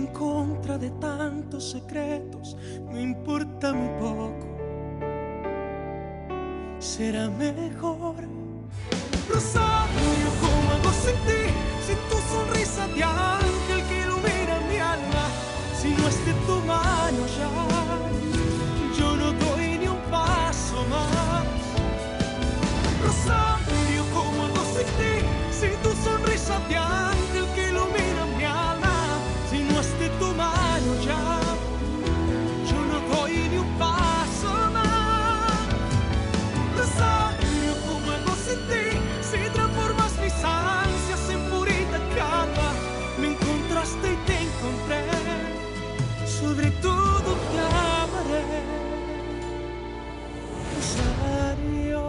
en contra de tantos secretos, me importa muy poco. Será mejor. Rosario, ¿cómo hago sin ti? Sin tu sonrisa de ángel que ilumina mi alma. Si no es de tu mano ya, yo no doy ni un paso más. Rosario, ¿cómo hago sin ti? Sin tu sonrisa de ángel que ilumina mi alma. Si no es de tu mano ya, yo no doy ni un paso más. Rosario, ¿cómo hago sin ti? Si transformas mis ansias en purita calma. Me encontraste y te encontré. Sobre todo te amaré. Rosario.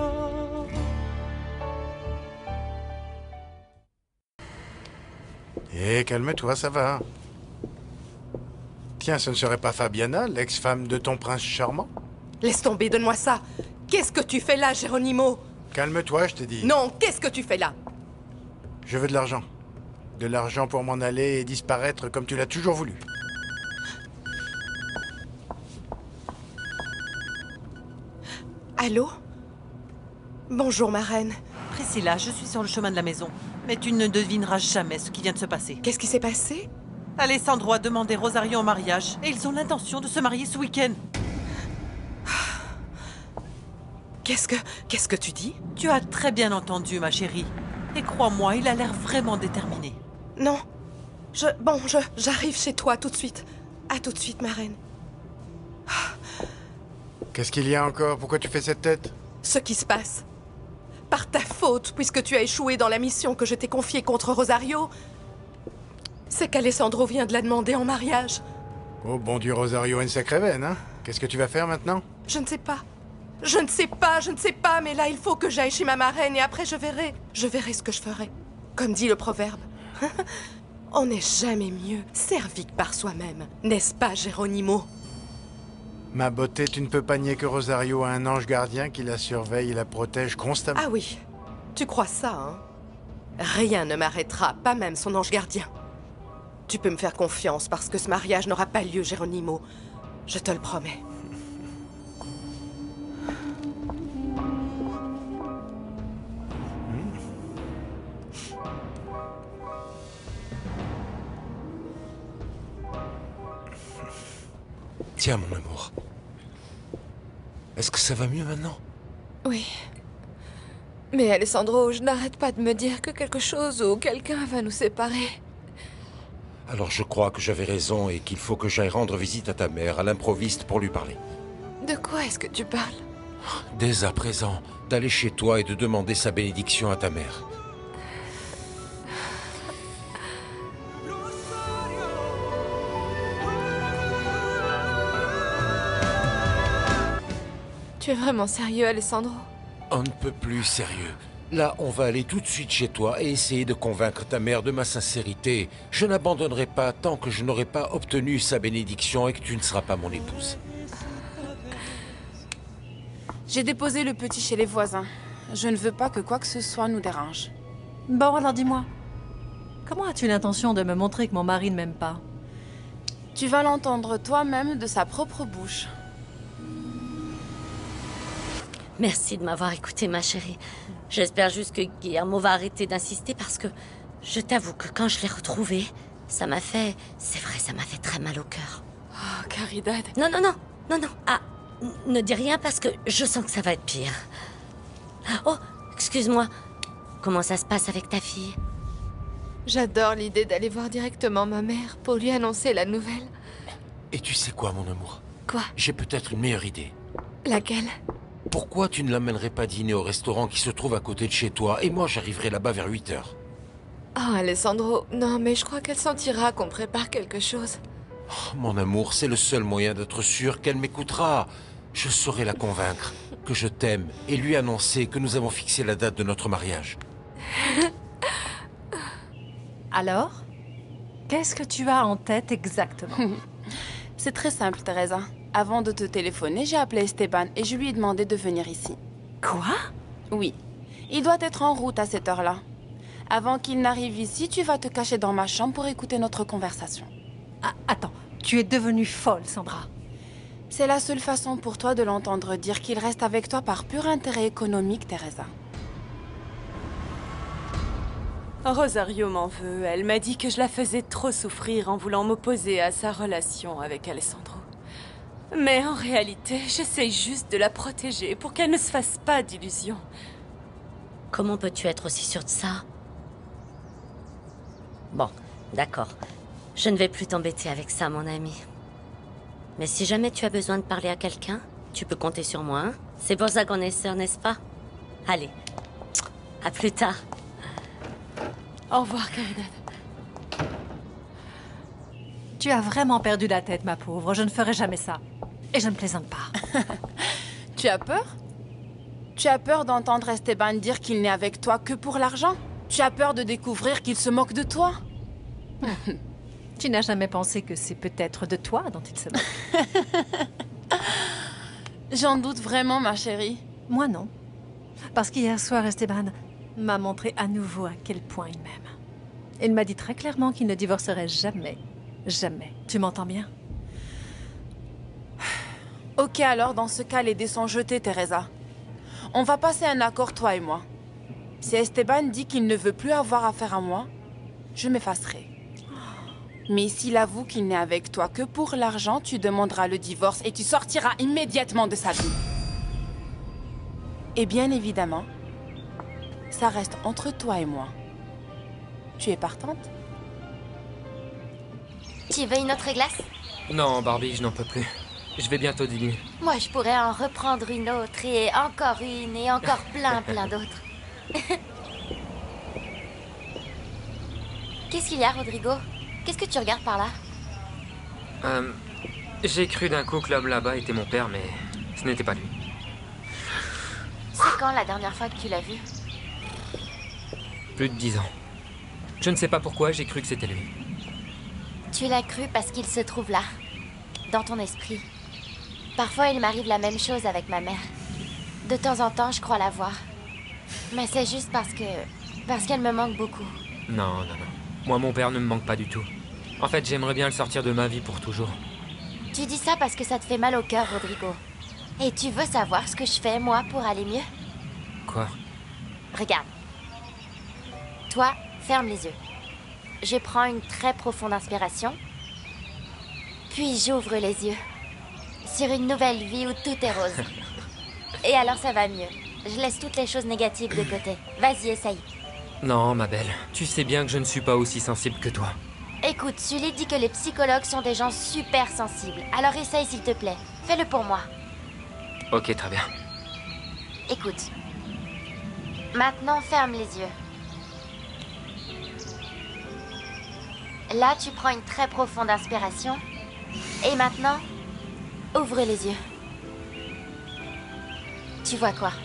Calme-toi, ça va. Tiens, ce ne serait pas Fabiana, l'ex-femme de ton prince charmant? Laisse tomber, donne-moi ça. Qu'est-ce que tu fais là, Geronimo? Calme-toi, je t'ai dit. Non, qu'est-ce que tu fais là? Je veux de l'argent. De l'argent pour m'en aller et disparaître comme tu l'as toujours voulu. Allô? Bonjour, ma reine. Priscilla, je suis sur le chemin de la maison. Mais tu ne devineras jamais ce qui vient de se passer. Qu'est-ce qui s'est passé? Alessandro a demandé Rosario en mariage. Et ils ont l'intention de se marier ce week-end. Qu'est-ce que tu dis? Tu as très bien entendu, ma chérie. Et crois-moi, il a l'air vraiment déterminé. Non. J'arrive chez toi tout de suite. À tout de suite, ma reine. Qu'est-ce qu'il y a encore? Pourquoi tu fais cette tête? Ce qui se passe. Par ta faute, puisque tu as échoué dans la mission que je t'ai confiée contre Rosario, c'est qu'Alessandro vient de la demander en mariage. Oh, bon Dieu, Rosario a une sacrée veine, hein? Qu'est-ce que tu vas faire maintenant? Je ne sais pas. Je ne sais pas, mais là, il faut que j'aille chez ma marraine et après, je verrai ce que je ferai. Comme dit le proverbe. On n'est jamais mieux servi que par soi-même. N'est-ce pas, Geronimo? Ma beauté, tu ne peux pas nier que Rosario a un ange gardien qui la surveille et la protège constamment. Ah oui, tu crois ça, hein? Rien ne m'arrêtera, pas même son ange gardien. Tu peux me faire confiance parce que ce mariage n'aura pas lieu, Geronimo. Je te le promets. Tiens, mon amour. Est-ce que ça va mieux maintenant? Oui. Mais Alessandro, je n'arrête pas de me dire que quelque chose ou quelqu'un va nous séparer. Alors je crois que j'avais raison et qu'il faut que j'aille rendre visite à ta mère, à l'improviste, pour lui parler. De quoi est-ce que tu parles? Dès à présent, d'aller chez toi et de demander sa bénédiction à ta mère. Tu es vraiment sérieux, Alessandro? On ne peut plus sérieux. Là, on va aller tout de suite chez toi et essayer de convaincre ta mère de ma sincérité. Je n'abandonnerai pas tant que je n'aurai pas obtenu sa bénédiction et que tu ne seras pas mon épouse. J'ai déposé le petit chez les voisins. Je ne veux pas que quoi que ce soit nous dérange. Bon, alors dis-moi. Comment as-tu l'intention de me montrer que mon mari ne m'aime pas? Tu vas l'entendre toi-même de sa propre bouche. Merci de m'avoir écouté, ma chérie. J'espère juste que Guillermo va arrêter d'insister parce que je t'avoue que quand je l'ai retrouvé, ça m'a fait... C'est vrai, ça m'a fait très mal au cœur. Oh, Caridad. Non. Ah, ne dis rien parce que je sens que ça va être pire. Oh, excuse-moi. Comment ça se passe avec ta fille? J'adore l'idée d'aller voir directement ma mère pour lui annoncer la nouvelle. Et tu sais quoi, mon amour? Quoi? J'ai peut-être une meilleure idée. Laquelle? Pourquoi tu ne l'amènerais pas dîner au restaurant qui se trouve à côté de chez toi et moi j'arriverai là-bas vers 8 heures? Oh, Alessandro, non, mais je crois qu'elle sentira qu'on prépare quelque chose. Oh, mon amour, c'est le seul moyen d'être sûr qu'elle m'écoutera. Je saurai la convaincre que je t'aime et lui annoncer que nous avons fixé la date de notre mariage. Alors? Qu'est-ce que tu as en tête exactement? C'est très simple, Teresa. Avant de te téléphoner, j'ai appelé Esteban et je lui ai demandé de venir ici. Quoi? Oui. Il doit être en route à cette heure-là. Avant qu'il n'arrive ici, tu vas te cacher dans ma chambre pour écouter notre conversation. Ah, attends, tu es devenue folle, Sandra. C'est la seule façon pour toi de l'entendre dire qu'il reste avec toi par pur intérêt économique, Teresa. Rosario m'en veut. Elle m'a dit que je la faisais trop souffrir en voulant m'opposer à sa relation avec Alessandro. Mais en réalité, j'essaye juste de la protéger pour qu'elle ne se fasse pas d'illusions. Comment peux-tu être aussi sûre de ça? Bon, d'accord. Je ne vais plus t'embêter avec ça, mon ami. Mais si jamais tu as besoin de parler à quelqu'un, tu peux compter sur moi, hein? C'est pour ça qu'on est sœurs, n'est-ce pas? Allez, à plus tard. Au revoir, Caridad. Tu as vraiment perdu la tête, ma pauvre. Je ne ferai jamais ça. Et je ne plaisante pas. Tu as peur? Tu as peur d'entendre Esteban dire qu'il n'est avec toi que pour l'argent? Tu as peur de découvrir qu'il se moque de toi? Tu n'as jamais pensé que c'est peut-être de toi dont il se moque? J'en doute vraiment, ma chérie. Moi, non. Parce qu'hier soir, Esteban m'a montré à nouveau à quel point il m'aime. Il m'a dit très clairement qu'il ne divorcerait jamais. Jamais. Tu m'entends bien? Ok, alors, dans ce cas, les dés sont jetés, Teresa. On va passer un accord, toi et moi. Si Esteban dit qu'il ne veut plus avoir affaire à moi, je m'effacerai. Mais s'il avoue qu'il n'est avec toi que pour l'argent, tu demanderas le divorce et tu sortiras immédiatement de sa vie. Et bien évidemment, ça reste entre toi et moi. Tu es partante? Tu veux une autre glace? Non, Barbie, je n'en peux plus. Je vais bientôt dîner. Moi, je pourrais en reprendre une autre et encore plein d'autres. Qu'est-ce qu'il y a, Rodrigo? Qu'est-ce que tu regardes par là? J'ai cru d'un coup que l'homme là-bas était mon père, mais ce n'était pas lui. C'est quand la dernière fois que tu l'as vu? Plus de 10 ans. Je ne sais pas pourquoi, j'ai cru que c'était lui. Tu l'as cru parce qu'il se trouve là, dans ton esprit. Parfois, il m'arrive la même chose avec ma mère. De temps en temps, je crois la voir. Mais c'est juste parce qu'elle me manque beaucoup. Non, non, non. Moi, mon père ne me manque pas du tout. En fait, j'aimerais bien le sortir de ma vie pour toujours. Tu dis ça parce que ça te fait mal au cœur, Rodrigo. Et tu veux savoir ce que je fais, moi, pour aller mieux? Quoi? Regarde. Toi, ferme les yeux. Je prends une très profonde inspiration. Puis j'ouvre les yeux. Sur une nouvelle vie où tout est rose. Et alors ça va mieux. Je laisse toutes les choses négatives de côté. Vas-y, essaye. Non, ma belle. Tu sais bien que je ne suis pas aussi sensible que toi. Écoute, Sully dit que les psychologues sont des gens super sensibles. Alors essaye, s'il te plaît. Fais-le pour moi. Ok, très bien. Écoute. Maintenant, ferme les yeux. Là, tu prends une très profonde inspiration. Et maintenant, ouvre les yeux. Tu vois quoi?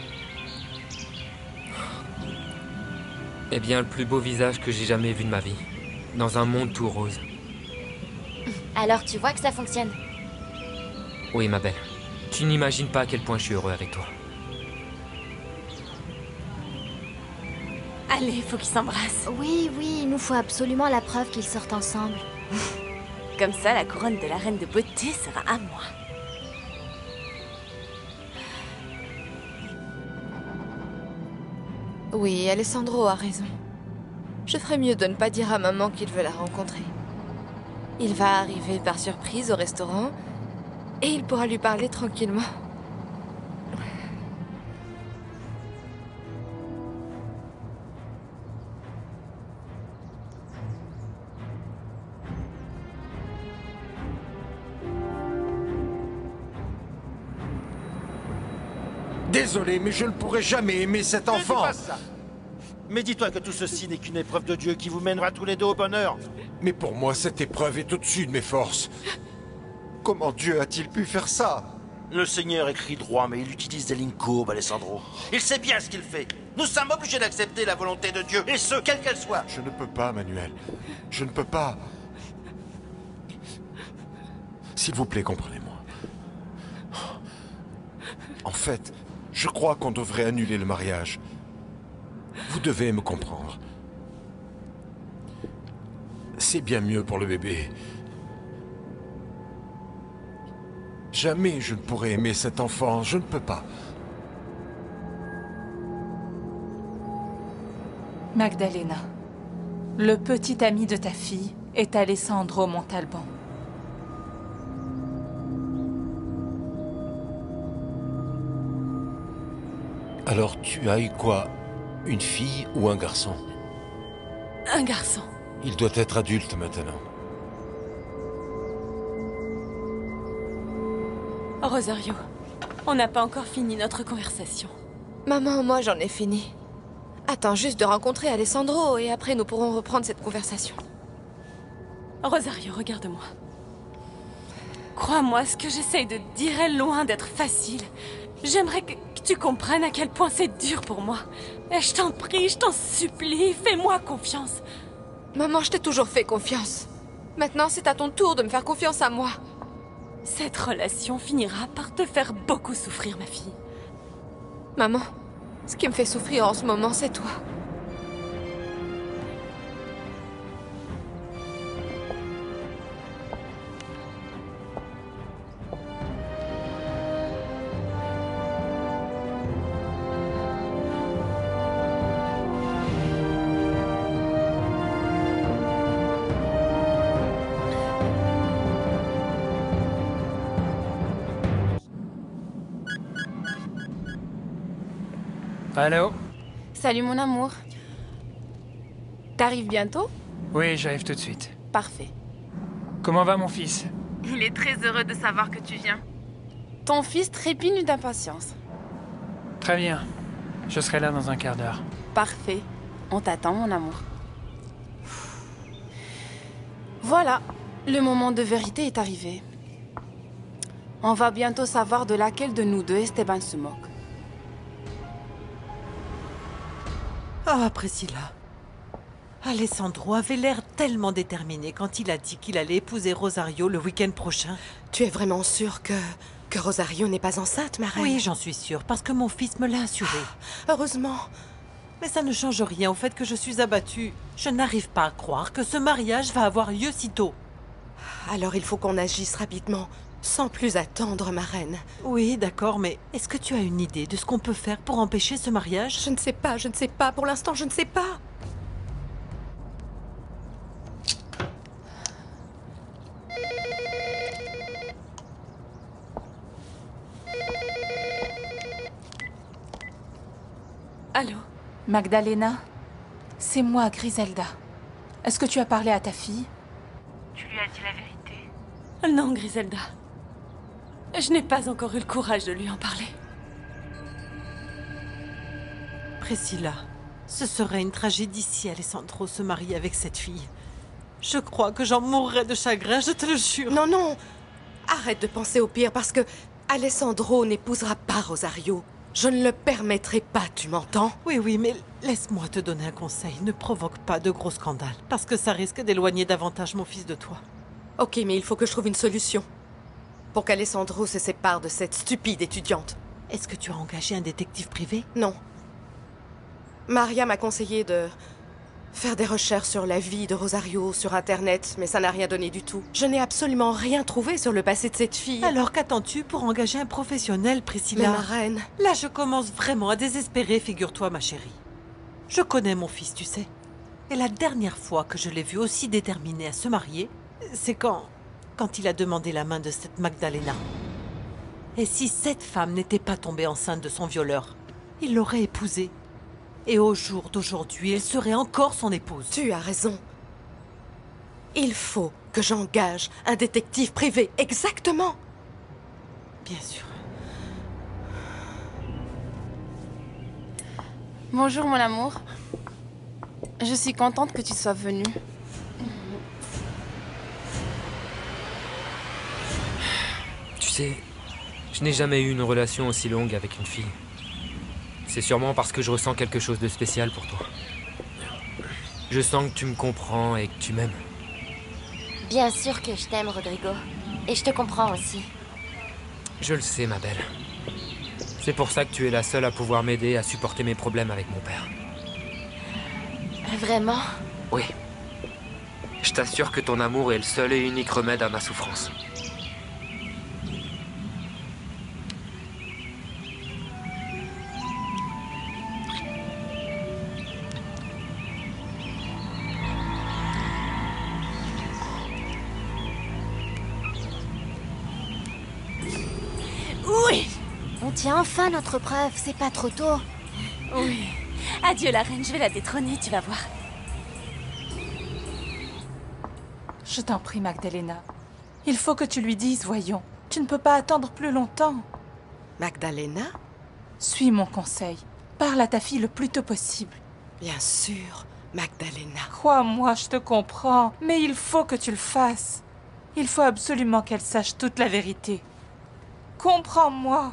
Eh bien, le plus beau visage que j'ai jamais vu de ma vie. Dans un monde tout rose. Alors tu vois que ça fonctionne? Oui, ma belle. Tu n'imagines pas à quel point je suis heureux avec toi. Allez, faut qu'ils s'embrassent. Oui, il nous faut absolument la preuve qu'ils sortent ensemble. Comme ça, la couronne de la reine de beauté sera à moi. Oui, Alessandro a raison. Je ferais mieux de ne pas dire à maman qu'il veut la rencontrer. Il va arriver par surprise au restaurant et il pourra lui parler tranquillement. Désolé, mais je ne pourrai jamais aimer cet enfant. Ne dis pas ça. Mais dis-toi que tout ceci n'est qu'une épreuve de Dieu qui vous mènera tous les deux au bonheur. Mais pour moi, cette épreuve est au-dessus de mes forces. Comment Dieu a-t-il pu faire ça? Le Seigneur écrit droit, mais il utilise des lignes courbes, Alessandro. Il sait bien ce qu'il fait. Nous sommes obligés d'accepter la volonté de Dieu, et ce, quelle qu'elle soit. Je ne peux pas, Manuel. Je ne peux pas. S'il vous plaît, comprenez-moi. En fait, je crois qu'on devrait annuler le mariage. Vous devez me comprendre. C'est bien mieux pour le bébé. Jamais je ne pourrai aimer cet enfant, je ne peux pas. Magdalena, le petit ami de ta fille est Alessandro Montalban. Alors tu as eu quoi? Une fille ou un garçon? Un garçon. Il doit être adulte maintenant. Rosario, on n'a pas encore fini notre conversation. Maman, moi j'en ai fini. Attends juste de rencontrer Alessandro et après nous pourrons reprendre cette conversation. Rosario, regarde-moi. Crois-moi, ce que j'essaye de te dire est loin d'être facile. J'aimerais que tu comprennes à quel point c'est dur pour moi. Et je t'en prie, je t'en supplie, fais-moi confiance. Maman, je t'ai toujours fait confiance. Maintenant, c'est à ton tour de me faire confiance à moi. Cette relation finira par te faire beaucoup souffrir, ma fille. Maman, ce qui me fait souffrir en ce moment, c'est toi. Allô? Salut mon amour. T'arrives bientôt? Oui, j'arrive tout de suite. Parfait. Comment va mon fils? Il est très heureux de savoir que tu viens. Ton fils trépigne d'impatience. Très bien. Je serai là dans un quart d'heure. Parfait. On t'attend, mon amour. Voilà. Le moment de vérité est arrivé. On va bientôt savoir de laquelle de nous deux Esteban se moque. Ah, Priscilla. Alessandro avait l'air tellement déterminé quand il a dit qu'il allait épouser Rosario le week-end prochain. Tu es vraiment sûre que Rosario n'est pas enceinte, ma reine? Oui, j'en suis sûre, parce que mon fils me l'a assuré. Heureusement. Mais ça ne change rien au fait que je suis abattue. Je n'arrive pas à croire que ce mariage va avoir lieu si tôt. Alors il faut qu'on agisse rapidement, sans plus attendre, ma reine. Oui, d'accord, mais est-ce que tu as une idée de ce qu'on peut faire pour empêcher ce mariage? Je ne sais pas, je ne sais pas. Pour l'instant, je ne sais pas. Allô? Magdalena, c'est moi, Griselda. Est-ce que tu as parlé à ta fille? Tu lui as dit la vérité? Non, Griselda. Je n'ai pas encore eu le courage de lui en parler. Priscilla, ce serait une tragédie si Alessandro se marie avec cette fille. Je crois que j'en mourrais de chagrin, je te le jure. Non, non. Arrête de penser au pire parce que Alessandro n'épousera pas Rosario. Je ne le permettrai pas, tu m'entends? Oui, oui, mais laisse-moi te donner un conseil. Ne provoque pas de gros scandales, parce que ça risque d'éloigner davantage mon fils de toi. Ok, mais il faut que je trouve une solution. Pour qu'Alessandro se sépare de cette stupide étudiante. Est-ce que tu as engagé un détective privé? Non. Maria m'a conseillé de faire des recherches sur la vie de Rosario sur Internet, mais ça n'a rien donné du tout. Je n'ai absolument rien trouvé sur le passé de cette fille. Alors qu'attends-tu pour engager un professionnel, Priscilla? Mais ma reine... Là, je commence vraiment à désespérer, figure-toi, ma chérie. Je connais mon fils, tu sais. Et la dernière fois que je l'ai vu aussi déterminé à se marier, c'est quand il a demandé la main de cette Magdalena. Et si cette femme n'était pas tombée enceinte de son violeur, il l'aurait épousée. Et au jour d'aujourd'hui, elle serait encore son épouse. Tu as raison. Il faut que j'engage un détective privé, exactement. Bien sûr. Bonjour, mon amour. Je suis contente que tu sois venu. Tu sais, je n'ai jamais eu une relation aussi longue avec une fille. C'est sûrement parce que je ressens quelque chose de spécial pour toi. Je sens que tu me comprends et que tu m'aimes. Bien sûr que je t'aime, Rodrigo. Et je te comprends aussi. Je le sais, ma belle. C'est pour ça que tu es la seule à pouvoir m'aider à supporter mes problèmes avec mon père. Vraiment? Oui. Je t'assure que ton amour est le seul et unique remède à ma souffrance. Tiens, enfin notre preuve, c'est pas trop tôt. Oui. Adieu la reine, je vais la détrôner, tu vas voir. Je t'en prie, Magdalena. Il faut que tu lui dises, voyons. Tu ne peux pas attendre plus longtemps. Magdalena? Suis mon conseil. Parle à ta fille le plus tôt possible. Bien sûr, Magdalena. Crois-moi, je te comprends. Mais il faut que tu le fasses. Il faut absolument qu'elle sache toute la vérité. Comprends-moi.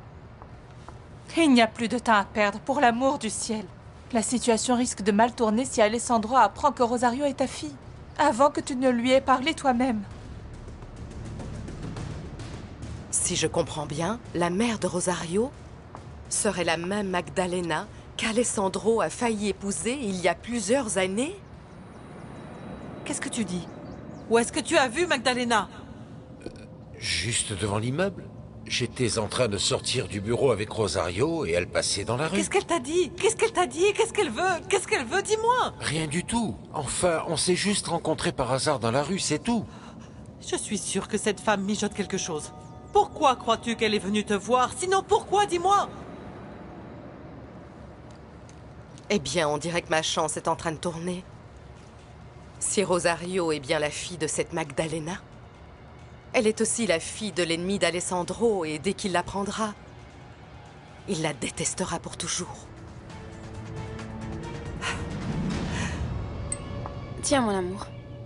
Il n'y a plus de temps à perdre, pour l'amour du ciel. La situation risque de mal tourner si Alessandro apprend que Rosario est ta fille, avant que tu ne lui aies parlé toi-même. Si je comprends bien, la mère de Rosario serait la même Magdalena qu'Alessandro a failli épouser il y a plusieurs années? Qu'est-ce que tu dis? Où est-ce que tu as vu Magdalena? Juste devant l'immeuble. J'étais en train de sortir du bureau avec Rosario et elle passait dans la rue. Qu'est-ce qu'elle t'a dit? Qu'est-ce qu'elle t'a dit? Qu'est-ce qu'elle veut? Qu'est-ce qu'elle veut? Dis-moi! Rien du tout. Enfin, on s'est juste rencontrés par hasard dans la rue, c'est tout. Je suis sûre que cette femme mijote quelque chose. Pourquoi crois-tu qu'elle est venue te voir? Sinon, pourquoi? Dis-moi! Eh bien, on dirait que ma chance est en train de tourner. Si Rosario est bien la fille de cette Magdalena, elle est aussi la fille de l'ennemi d'Alessandro et dès qu'il l'apprendra, il la détestera pour toujours. Tiens, mon amour.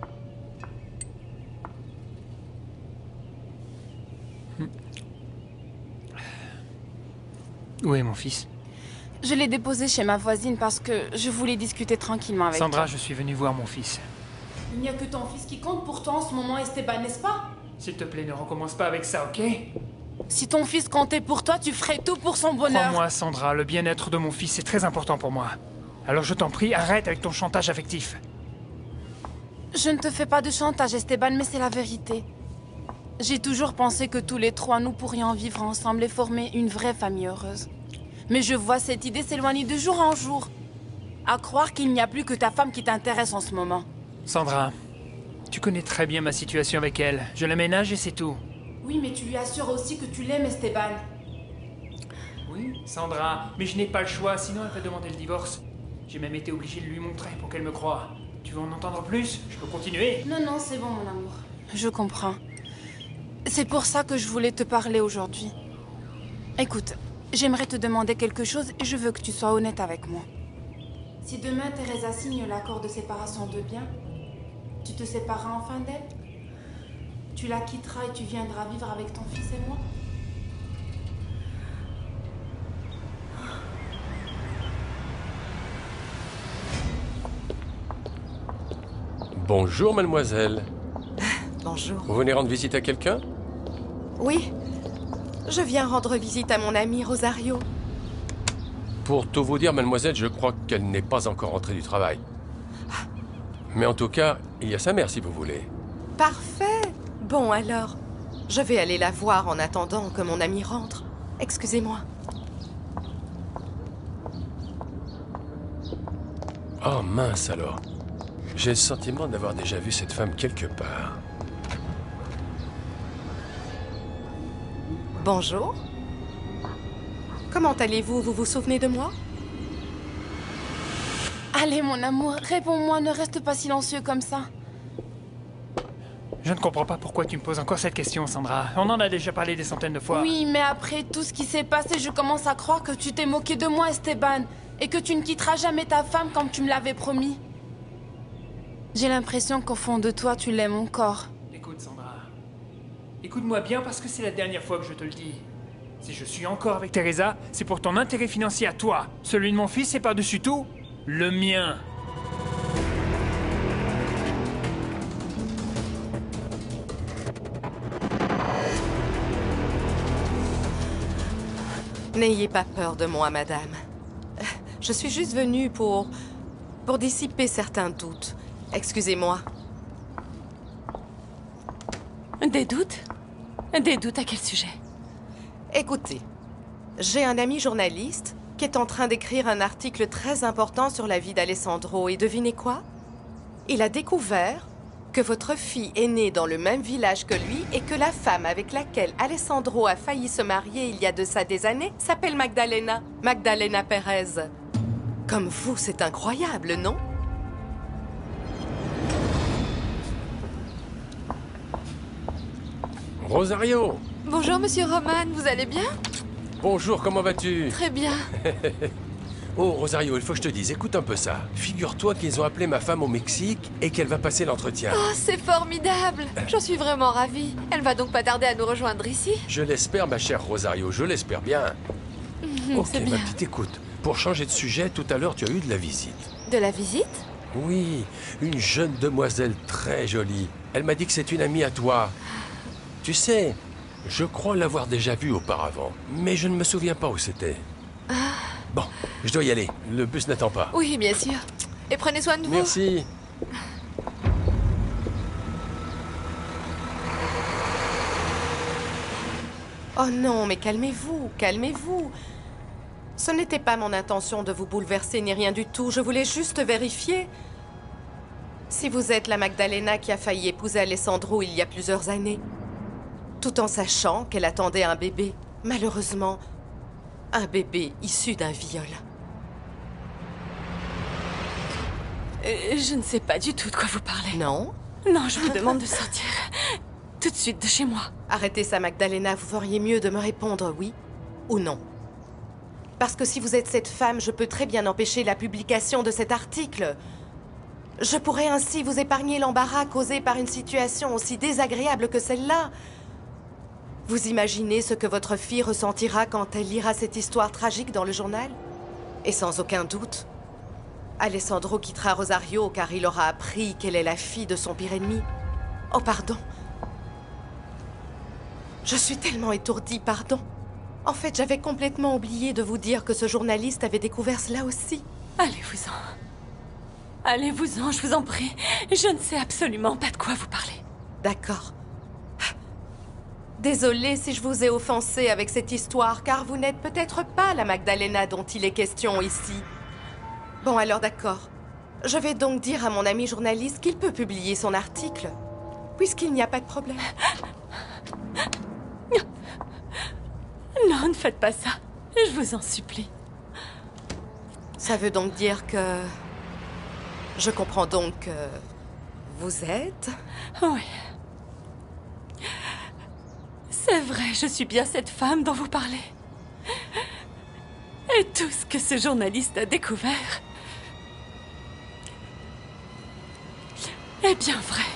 Où est mon fils? Je l'ai déposé chez ma voisine parce que je voulais discuter tranquillement avec Sandra, toi. je suis venu voir mon fils. Il n'y a que ton fils qui compte pour toi en ce moment, Esteban, n'est-ce pas? S'il te plaît, ne recommence pas avec ça, ok? Si ton fils comptait pour toi, tu ferais tout pour son bonheur. Crois-moi, Sandra, le bien-être de mon fils est très important pour moi. Alors je t'en prie, arrête avec ton chantage affectif. Je ne te fais pas de chantage, Esteban, mais c'est la vérité. J'ai toujours pensé que tous les trois, nous pourrions vivre ensemble et former une vraie famille heureuse. Mais je vois cette idée s'éloigner de jour en jour. À croire qu'il n'y a plus que ta femme qui t'intéresse en ce moment. Sandra, tu connais très bien ma situation avec elle. Je l'aménage et c'est tout. Oui, mais tu lui assures aussi que tu l'aimes, Esteban. Oui, Sandra, mais je n'ai pas le choix, sinon elle va demander le divorce. J'ai même été obligé de lui montrer pour qu'elle me croie. Tu veux en entendre plus? Je peux continuer? Non, non, c'est bon, mon amour. Je comprends. C'est pour ça que je voulais te parler aujourd'hui. Écoute, j'aimerais te demander quelque chose et je veux que tu sois honnête avec moi. Si demain Teresa signe l'accord de séparation de biens, tu te sépareras enfin d'elle? Tu la quitteras et tu viendras vivre avec ton fils et moi? Bonjour, mademoiselle. Bonjour. Vous venez rendre visite à quelqu'un? Oui, je viens rendre visite à mon amie Rosario. Pour tout vous dire, mademoiselle, je crois qu'elle n'est pas encore rentrée du travail. Mais en tout cas, il y a sa mère, si vous voulez. Parfait. Bon, alors, je vais aller la voir en attendant que mon amie rentre. Excusez-moi. Oh mince alors. J'ai le sentiment d'avoir déjà vu cette femme quelque part. Bonjour. Comment allez-vous? Vous vous souvenez de moi? Allez, mon amour, réponds-moi, ne reste pas silencieux comme ça. Je ne comprends pas pourquoi tu me poses encore cette question, Sandra. On en a déjà parlé des centaines de fois. Oui, mais après tout ce qui s'est passé, je commence à croire que tu t'es moqué de moi, Esteban, et que tu ne quitteras jamais ta femme comme tu me l'avais promis. J'ai l'impression qu'au fond de toi, tu l'aimes encore. Écoute, Sandra. Écoute-moi bien parce que c'est la dernière fois que je te le dis. Si je suis encore avec Teresa, c'est pour ton intérêt financier à toi. Celui de mon fils, c'est par-dessus tout le mien. N'ayez pas peur de moi, madame. Je suis juste venue pour dissiper certains doutes. Excusez-moi. Des doutes? Des doutes à quel sujet? Écoutez, j'ai un ami journaliste qui est en train d'écrire un article très important sur la vie d'Alessandro. Et devinez quoi? Il a découvert que votre fille est née dans le même village que lui et que la femme avec laquelle Alessandro a failli se marier il y a de ça des années s'appelle Magdalena. Magdalena Pérez. Comme vous, c'est incroyable, non? Rosario! Bonjour, monsieur Roman, vous allez bien? Bonjour, comment vas-tu? Très bien. Oh, Rosario, il faut que je te dise, écoute un peu ça. Figure-toi qu'ils ont appelé ma femme au Mexique et qu'elle va passer l'entretien. Oh, c'est formidable! J'en suis vraiment ravie. Elle va donc pas tarder à nous rejoindre ici? Je l'espère, ma chère Rosario, je l'espère bien. Ok, c'est bien. ma petite écoute. Pour changer de sujet, tout à l'heure, tu as eu de la visite. De la visite? Oui, une jeune demoiselle très jolie. Elle m'a dit que c'est une amie à toi. Tu sais, je crois l'avoir déjà vue auparavant, mais je ne me souviens pas où c'était. Bon, je dois y aller. Le bus n'attend pas. Oui, bien sûr. Et prenez soin de vous. Merci. Oh non, mais calmez-vous, calmez-vous. Ce n'était pas mon intention de vous bouleverser ni rien du tout. Je voulais juste vérifier. Si vous êtes la Magdalena qui a failli épouser Alessandro il y a plusieurs années, tout en sachant qu'elle attendait un bébé, malheureusement, un bébé issu d'un viol. Je ne sais pas du tout de quoi vous parlez. Non? Non, je vous demande de sortir tout de suite de chez moi. Arrêtez ça, Magdalena. Vous feriez mieux de me répondre oui ou non. Parce que si vous êtes cette femme, je peux très bien empêcher la publication de cet article. Je pourrais ainsi vous épargner l'embarras causé par une situation aussi désagréable que celle-là. Vous imaginez ce que votre fille ressentira quand elle lira cette histoire tragique dans le journal? Et sans aucun doute, Alessandro quittera Rosario car il aura appris qu'elle est la fille de son pire ennemi. Oh, pardon. Je suis tellement étourdie, pardon. En fait, j'avais complètement oublié de vous dire que ce journaliste avait découvert cela aussi. Allez-vous-en. Allez-vous-en, je vous en prie. Je ne sais absolument pas de quoi vous parlez. D'accord. Désolée si je vous ai offensé avec cette histoire, car vous n'êtes peut-être pas la Magdalena dont il est question ici. Bon, alors d'accord. Je vais donc dire à mon ami journaliste qu'il peut publier son article, puisqu'il n'y a pas de problème. Non, ne faites pas ça. Je vous en supplie. Ça veut donc dire que... Je comprends donc que... Vous êtes... Oui. C'est vrai, je suis bien cette femme dont vous parlez. Et tout ce que ce journaliste a découvert est bien vrai.